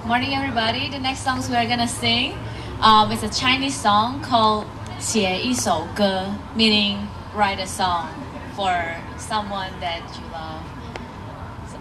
Morning, everybody. The next songs we are gonna sing is a Chinese song called 写一首歌, meaning write a song for someone that you love. So.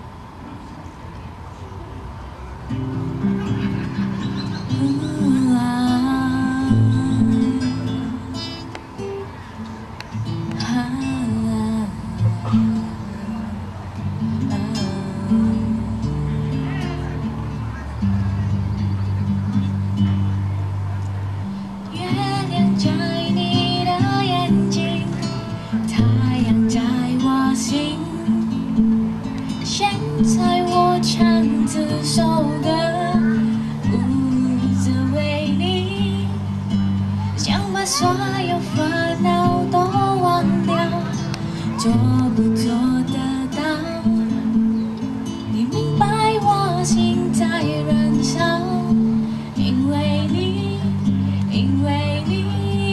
所有烦恼都忘掉，做不做得到？你明白我心在燃烧，因为你，因为你，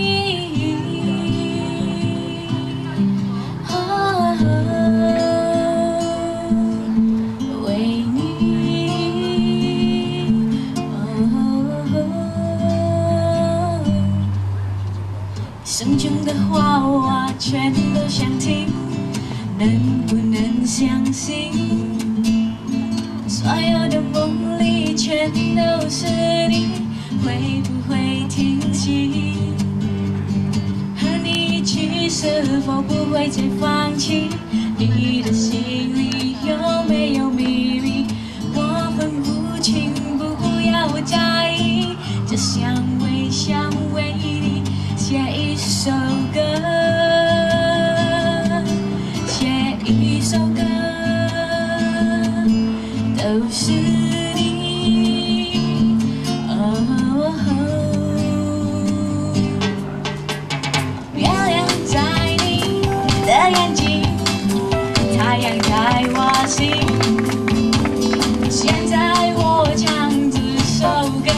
为你。生中的话我全都想听，能不能相信？所有的梦里全都是你，会不会听清？和你一起是否不会再放弃？你的心里有没有秘密？我分不清，不要在意，只想微笑为你。写一首歌，写一首歌，都是你。月亮在你的眼睛，太阳在我心。现在我唱这首歌。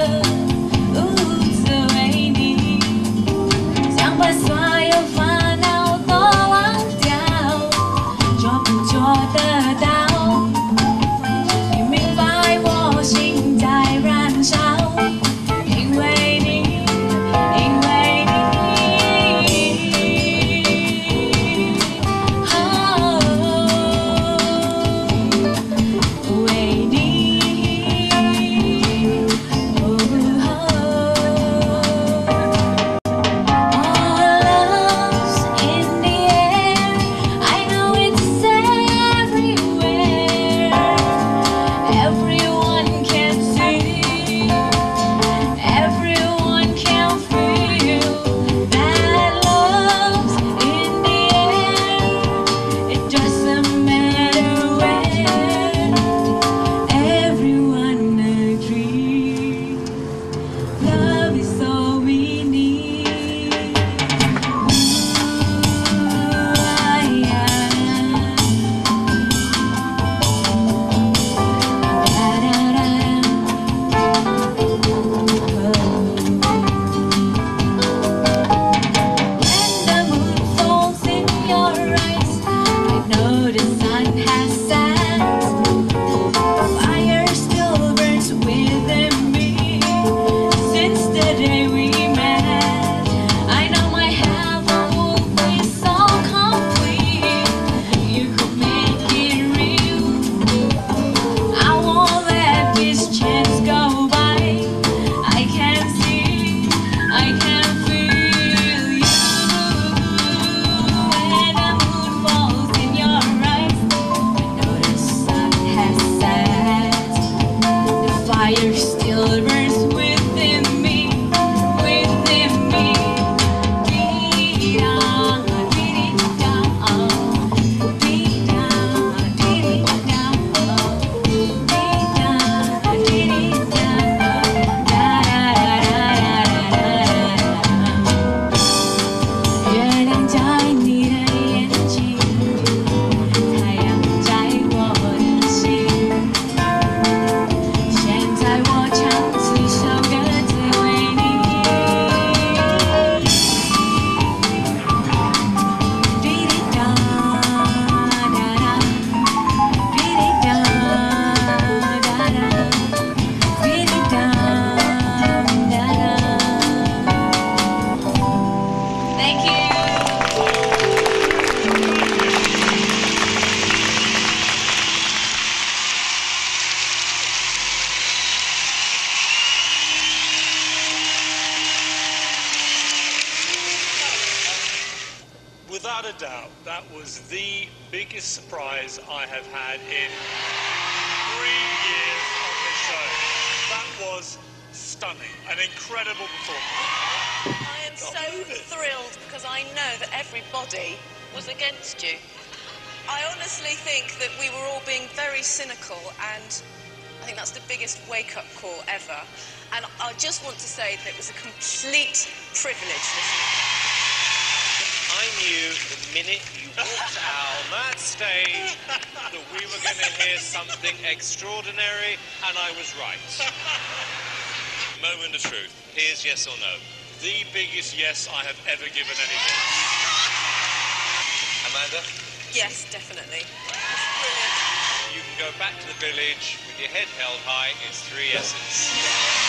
把所有烦恼都忘掉，做不做得到？你明白我心在燃烧，因为你，因为你。 a doubt, that was the biggest surprise I have had in 3 years on this show. That was stunning, an incredible performance. I am so thrilled because I know that everybody was against you. I honestly think that we were all being very cynical, and I think that's the biggest wake-up call ever. And I just want to say that it was a complete privilege listening. I knew the minute you walked out on that stage that we were going to hear something extraordinary, and I was right. Moment of truth. Here's yes or no. The biggest yes I have ever given anything. Amanda? Yes, definitely. It's brilliant. You can go back to the village with your head held high. It's 3 yeses.